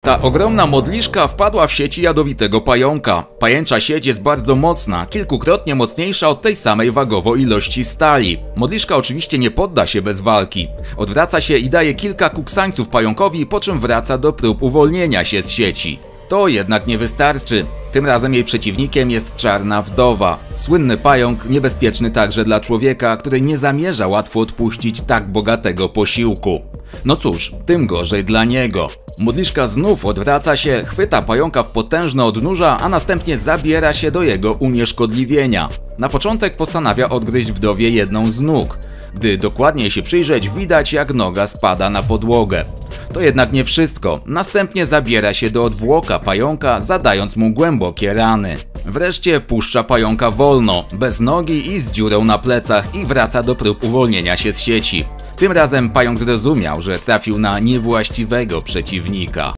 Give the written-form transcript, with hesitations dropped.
Ta ogromna modliszka wpadła w sieci jadowitego pająka. Pajęcza sieć jest bardzo mocna, kilkukrotnie mocniejsza od tej samej wagowo ilości stali. Modliszka oczywiście nie podda się bez walki. Odwraca się i daje kilka kuksańców pająkowi, po czym wraca do prób uwolnienia się z sieci. To jednak nie wystarczy. Tym razem jej przeciwnikiem jest czarna wdowa. Słynny pająk, niebezpieczny także dla człowieka, który nie zamierza łatwo odpuścić tak bogatego posiłku. No cóż, tym gorzej dla niego. Modliszka znów odwraca się, chwyta pająka w potężne odnóża, a następnie zabiera się do jego unieszkodliwienia. Na początek postanawia odgryźć wdowie jedną z nóg. Gdy dokładniej się przyjrzeć, widać, jak noga spada na podłogę. To jednak nie wszystko. Następnie zabiera się do odwłoka pająka, zadając mu głębokie rany. Wreszcie puszcza pająka wolno, bez nogi i z dziurą na plecach i wraca do prób uwolnienia się z sieci. Tym razem pająk zrozumiał, że trafił na niewłaściwego przeciwnika.